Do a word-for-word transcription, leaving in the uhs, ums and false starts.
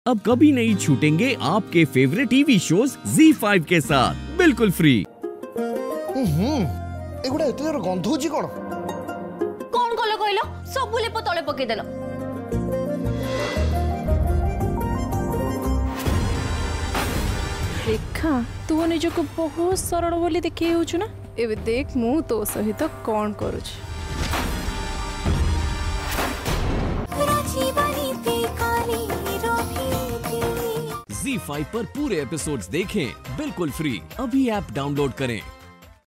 अब कभी नहीं छूटेंगे आपके favourite TV shows Zee five के साथ बिल्कुल फ्री। एगुडा एते जोर गंध होची कोन कोन कलो कहलो सब लेप तळे पके देलो। रेखा तू निजको बहुत सरल बोली देखि होछु ना। एबे देख मु तो सहित कोन करूछ। ज़ी फाइव पर पूरे एपिसोड्स देखें बिल्कुल फ्री। अभी ऐप डाउनलोड करें।